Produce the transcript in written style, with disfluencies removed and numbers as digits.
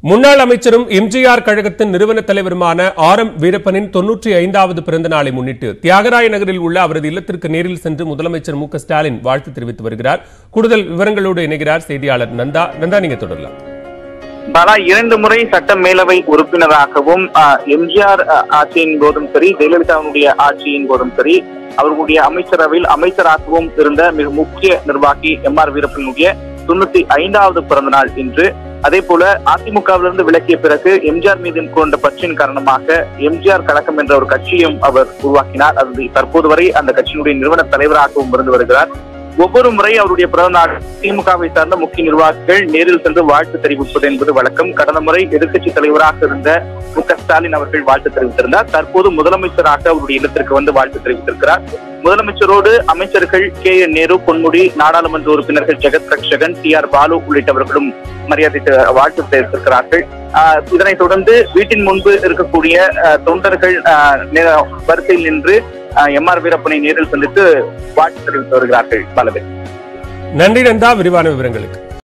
முன்னாள் அமைச்சரும் எம்ஜிஆர் கழகத்தின் நிறுவன தலைவருமான வீரப்பனின் 95வது பிறந்த நாளை முன்னிட்டு தியாகராய நகரில் உள்ள அவரது இல்லத்திற்கு நேரில் சென்று முதலமைச்சர் ஸ்டாலின் வாழ்த்து தெரிவித்து வருகிறார். கூடுதல் விவரங்களோடு இணைகிறார் செய்தியாளர் நந்தா. நீங்க தொடரலாம். பாலா 2 முறை சட்ட மேலவை உறுப்பினராகவும் எம்ஜிஆர் ஆட்சியின் போதும் சரி, ஜெயலலிதாவுடைய ஆட்சியின் போதும் சரி, அவர்களுடைய அமைச்சரவையில் அமைச்சராகவும் இருந்த மிக முக்கிய நிர்வாகி வீரப்பனுடைய 95வது பிறந்த நாள் இன்று. அதே போல அதிமுகவிலிருந்து விலக்கிய பிறகு எம்ஜிஆர் மீது கொண்ட பற்றின் காரணமாக எம்ஜிஆர் கழகம் என்ற ஒரு கட்சியும் அவர் உருவாக்கினார். அது தற்போது வரை அந்த கட்சியினுடைய நிறுவன தலைவராகவும் இருந்து வருகிறார். ஒவ்வொரு முறை அவருடைய பிறந்த நாள் திமுகவை சார்ந்த முக்கிய நிர்வாகிகள் நேரில் சென்று வாழ்த்து தெரிவிப்பது என்பது வழக்கம். கடந்த முறை எதிர்க்கட்சி தலைவராக இருந்த ஸ்டாலின் அவர்கள் வாழ்த்து தெரிவித்திருந்தார். தற்போது முதலமைச்சராக அவருடைய இல்லத்திற்கு வந்து வாழ்த்து தெரிவித்திருக்கிறார். முதலமைச்சரோடு அமைச்சர்கள் நேரு, பொன்முடி, நாடாளுமன்ற உறுப்பினர்கள் ஜெகத் ரட்சகன், TR பாலு உள்ளிட்டவர்களும் மரியாதை வாழ்த்து தெரிவித்திருக்கிறார்கள். இதனைத் தொடர்ந்து வீட்டின் முன்பு இருக்கக்கூடிய தொண்டர்கள் வரிசையில் நின்று வீரப்பனை நேரில் சந்தித்து வாழ்த்து தெரிவித்து வருகிறார்கள். நன்றி நந்தா, விரிவான விவரங்களுக்கு.